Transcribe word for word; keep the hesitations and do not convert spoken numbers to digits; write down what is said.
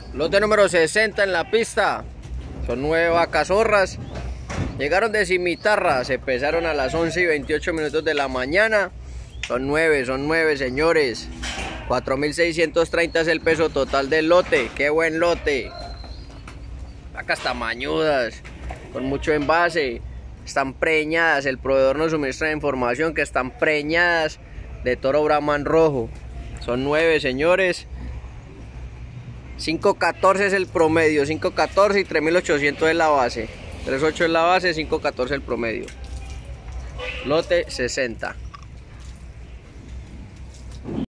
Lote número sesenta en la pista. Son nueve vacas zorras. Llegaron de Cimitarra, se pesaron a las once y veintiocho minutos de la mañana. Son nueve, son nueve, señores. cuatro mil seiscientos treinta es el peso total del lote. ¡Qué buen lote! Vacas tamañudas, con mucho envase. Están preñadas, el proveedor nos suministra información que están preñadas de toro Brahman rojo. Son nueve, señores. cinco catorce es el promedio, cinco catorce y tres mil ochocientos es la base. tres ocho es la base, cinco catorce el promedio. Lote sesenta.